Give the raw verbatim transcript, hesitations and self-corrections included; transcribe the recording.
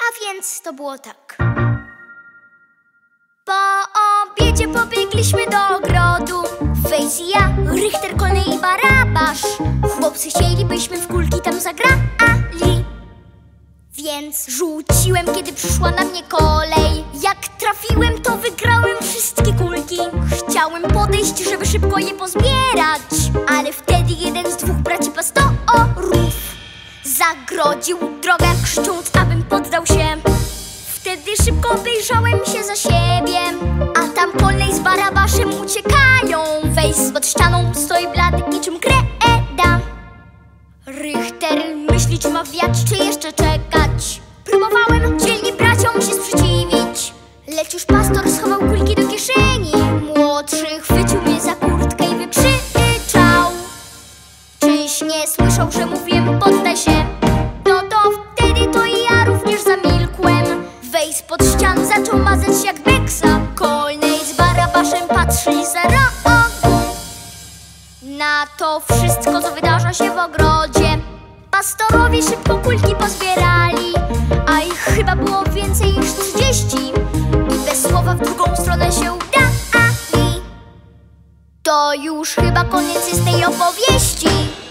A więc to było tak. Po obiedzie pobiegliśmy do ogrodu. Wejs i ja, Richter, Kolej i Barabasz. Chłopcy chcielibyśmy w kulki tam zagrali. Więc rzuciłem, kiedy przyszła na mnie kolej. Jak trafiłem, to wygrałem wszystkie kulki. Chciałem podejść, żeby szybko je pozbierać, ale wtedy jeden z dwóch braci pastorów zagrodził drogę, krzycząc, abym poddał się. Wtedy szybko obejrzałem się za siebie, a tam Kolej z Barabaszem uciekają. Wejs pod ścianą stoi blady, niczym kreda. Richter myśli, czy ma wiać, czy jeszcze czekać. Próbowałem dzielnie braciom się sprzeciwić, lecz już pastor schował kulki do kieszeni. Młodszy chwycił mnie za kurtkę i wykrzyczał: czyś nie słyszał, że mówiłem poddaj się? No to wtedy to i ja również zamilkłem. Wejs pod ścian zaczął mazać jak beksa. Kolej z Barabaszem patrzyli za rogu na to wszystko, co wydarza się w ogrodzie. Pastorowie szybko kulki pozbierali, a ich chyba było więcej niż trzydzieści, i bez słowa w drugą stronę się udali. To już chyba koniec jest tej opowieści.